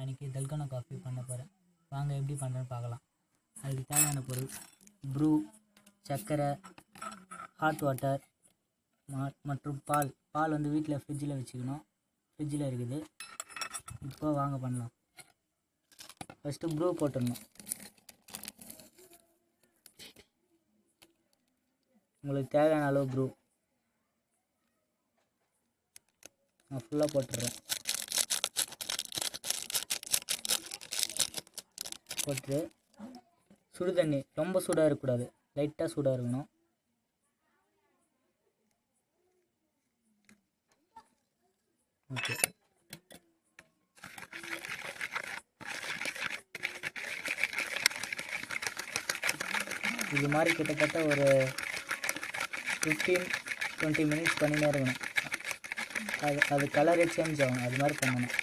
நான் இன்றைக்கி தல்கோனா காஃபி பண்ண போகிறேன். வாங்க எப்படி பண்ணுறேன்னு பார்க்கலாம். அதுக்கு தேவையான பொருள் ப்ரூ, சர்க்கரை, ஹாட் வாட்டர் மற்றும் பால். பால் வந்து வீட்டில் ஃப்ரிட்ஜில் வச்சுக்கணும். ஃப்ரிட்ஜில் இருக்குது. இப்போ வாங்க பண்ணலாம். ஃபஸ்ட்டு ப்ரூ போட்டுடணும். உங்களுக்கு தேவையான அளவு ப்ரூ நான் ஃபுல்லாக போட்டுடுறேன். போட்டு சுடு தண்ணி, ரொம்ப சூடாக இருக்கக்கூடாது, லைட்டாக சூடாக இருக்கணும். ஓகே, இது மாதிரி கிட்டத்தட்ட ஒரு 15-20 மினிட்ஸ் பண்ணினே இருக்கணும். அது கலரே சேஞ்ச் ஆகும், அது மாதிரி பண்ணணும்.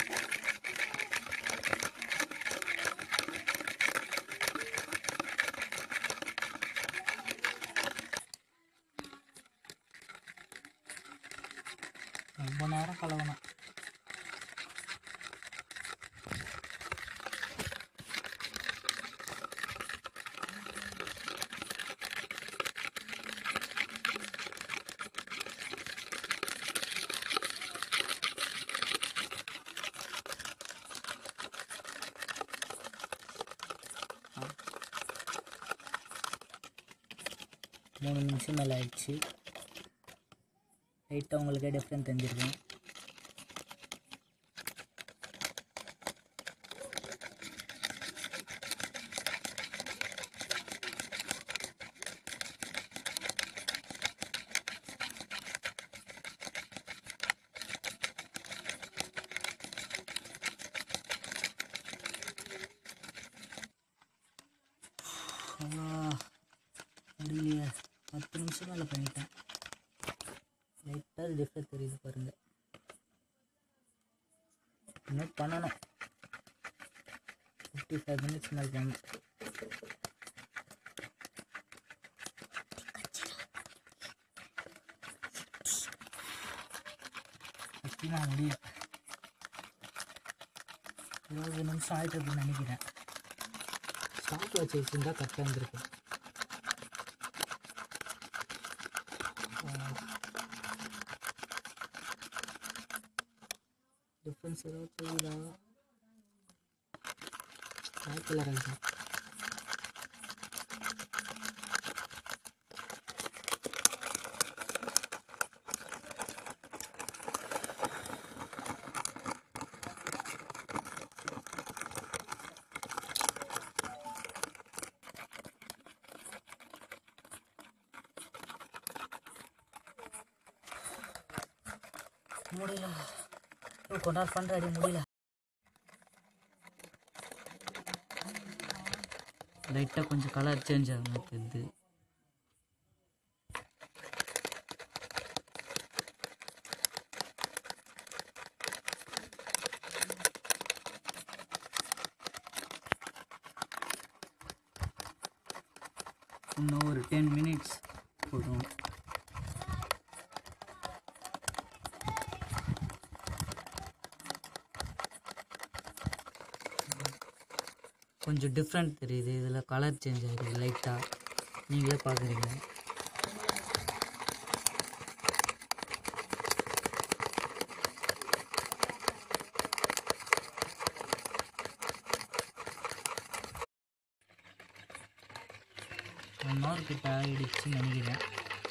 ரொம்ப நேரம் கலவணும். மூணு நிமிஷம் மேலே ஆயிடுச்சு. லைட்டாக உங்களுக்கே டிஃப்ரெண்ட் தெரிஞ்சிருக்கும். முடியலையே, 10 நிமிஷம் மேலே பண்ணிட்டேன். லைட்டாக டிஃப்ரெண்ட் தெரியுது பாருங்கள். இன்னும் பண்ணணும். 55 மினிட்ஸ் மேலே பண்ணணும். சத்தியமாக முடியல. 20 நிமிஷம் ஆகிட்டு அப்படின்னு நினைக்கிறேன். ஸ்டாப் வச்சு வச்சுருந்தா கரெக்டாக இருந்திருக்கும். டிஃப்ரென்ஸ் ஏதாவது தெரியுதா? பிளாக் கலர் ஆகிடும். முடியல, கொண்டாடு பண்ணுற அடி முடியல. லைட்டாக கொஞ்சம் கலர் சேஞ்ச் ஆகும் தெரியுது. இன்னும் ஒரு 10 மினிட்ஸ் போதும். கொஞ்சம் டிஃப்ரெண்ட் தெரியுது. இதில் கலர் சேஞ்ச் ஆகிடுது லைட்டாக, நீங்களே பார்க்குறீங்க. ஒன் ஹவர் கிட்ட ஆகிடுச்சுன்னு நினைக்கிறேன்.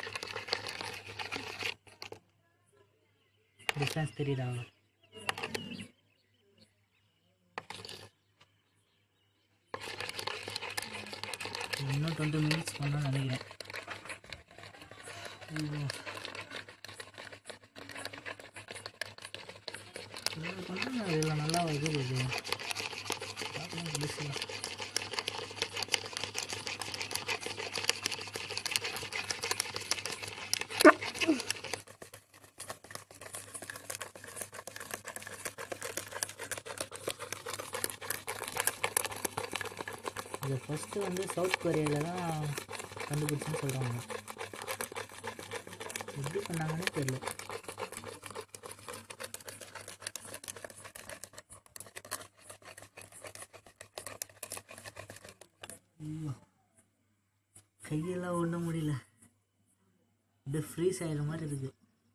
டிஃப்ரென்ஸ் தெரியுதா? இன்னும் 20 மினிட்ஸ் பண்ணால் நினைக்கிறேன். இதில் நல்லா வருது. இதை ஃபஸ்ட்டு வந்து சவுத் கொரியாவில் தான் கண்டுபிடிச்சுன்னு சொல்கிறாங்க. எப்படி பண்ணாங்கன்னே தெரியல. ஐயோ, கையெல்லாம் ஒண்ண முடியல, அப்படியே ஃப்ரீஸ் ஆகிற மாதிரி இருக்கு.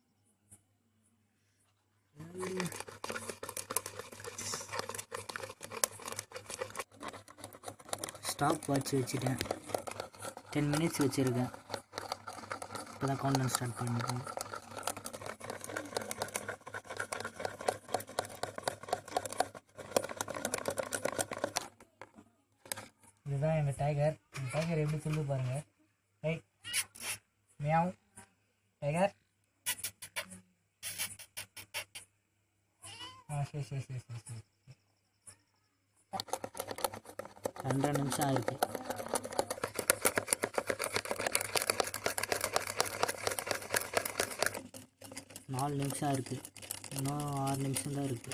ஸ்டாப் வாட்ச் வச்சுட்டேன், 10 மினிட்ஸ் வச்சுருக்கேன். இப்போ தான் கவுண்ட் ஸ்டார்ட் பண்ணிட்டேன். இதுதான் எங்கள் டைகர். எங்கள் டைகர் எப்படி சொல்லு பாருங்கள். Right meow tiger. சரி சரி சரி சரி சரி 2.5 நிமிஷம் ஆயிருக்கு. நாலு நிமிஷம் இருக்குது, இன்னும் 6 நிமிஷம் தான் இருக்குது.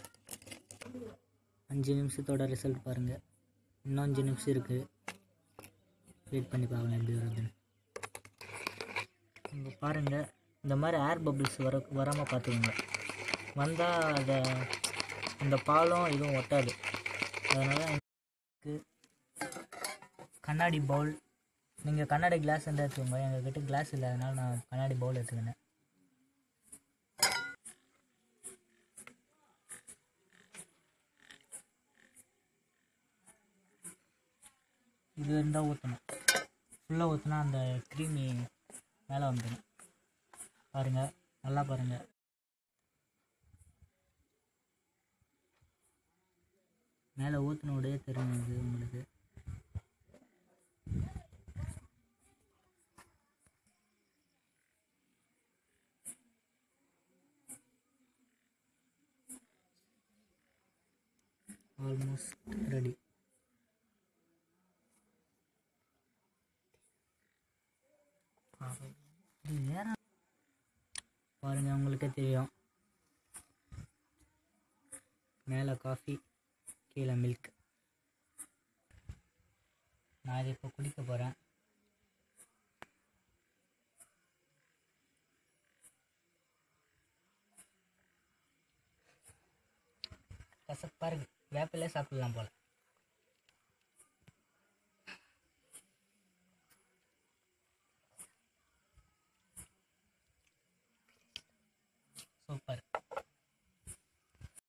5 நிமிஷத்தோட ரிசல்ட் பாருங்கள். இன்னும் 5 நிமிஷம் இருக்குது, வெயிட் பண்ணி பார்க்கலாம் எப்படி வருதுன்னு. இங்கே பாருங்கள், இந்த மாதிரி ஏர் பபிள்ஸ் வராமல் பார்த்துக்கோங்க. வந்தால் அதை அந்த பாலும் இதுவும் ஒட்டாது. அதனால் கண்ணாடி பவுல், நீங்கள் கண்ணாடி கிளாஸ் இருந்தால் எடுத்துக்கோங்க. எங்கள்கிட்ட கிளாஸ் இல்லை, அதனால் நான் கண்ணாடி பவுல் எடுத்துக்கினேன். இது இருந்தால் ஊற்றணும், ஃபுல்லாக ஊற்றினா அந்த க்ரீமி மேலே வந்துடும். பாருங்கள், நல்லா பாருங்கள். மேலே ஊற்றின உடைய தெரியுது உங்களுக்கு. Almost ready. பாருங்கள், உங்களுக்கே தெரியும். மேலே காஃபி, கீழே மில்க். நான் இதை இப்போ குடிக்க போகிறேன். கசப்பாக இருக்கு, வேப்பிலே சாப்பிடலாம் போல்.